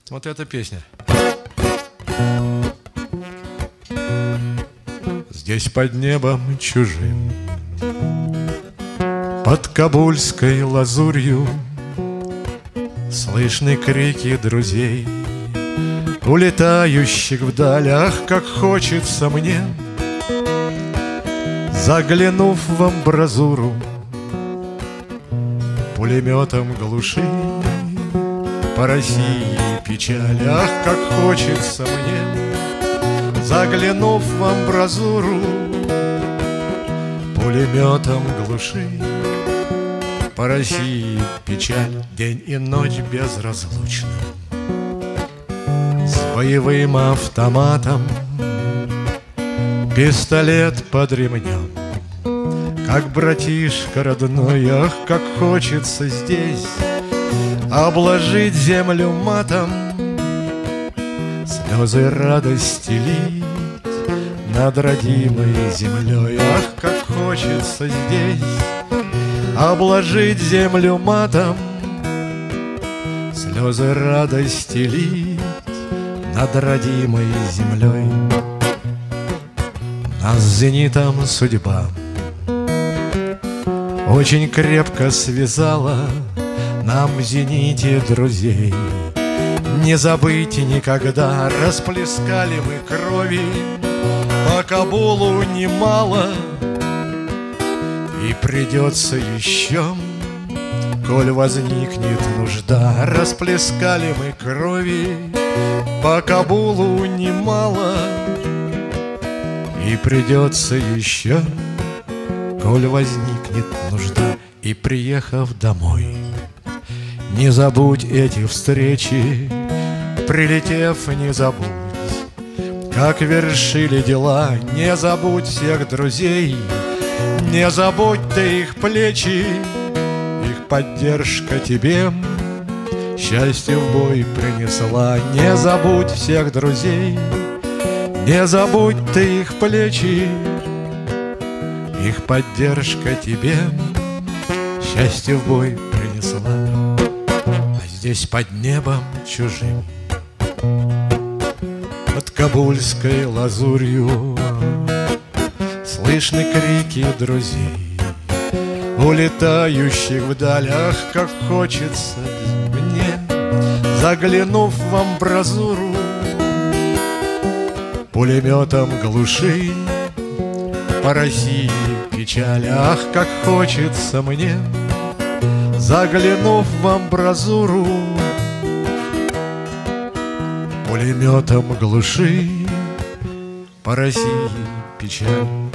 Вот эта песня. Здесь под небом чужим, под кабульской лазурью слышны крики друзей, улетающих вдаль. Ах, как хочется мне, заглянув в амбразуру, пулеметом глуши по России печаль. Ах, как хочется мне, заглянув в амбразуру, пулеметом глуши по России печаль. День и ночь безразлучны, с боевым автоматом, пистолет под ремнем, как братишка родной. Ах, как хочется здесь обложить землю матом, слезы радости лить над родимой землей. Ах, как хочется здесь обложить землю матом, слезы радости лить над родимой землей. Нас с зенитом судьба очень крепко связала, нам в зените друзей не забыть никогда. Расплескали мы крови по Кабулу немало, и придется еще, коль возникнет нужда. Расплескали мы крови по Кабулу немало, и придется еще, коль возникнет нужда. И приехав домой, не забудь эти встречи, прилетев, не забудь, как вершили дела. Не забудь всех друзей, не забудь ты их плечи, их поддержка тебе счастье в бой принесла. Не забудь всех друзей, не забудь ты их плечи, их поддержка тебе счастье в бой принесла. А здесь под небом чужим, под кабульской лазурью слышны крики друзей, улетающих вдаль. Ах, как хочется мне, заглянув в амбразуру, пулеметом глуши по России печаль. Ах, как хочется мне, заглянув в амбразуру, пулеметом глуши по России печаль.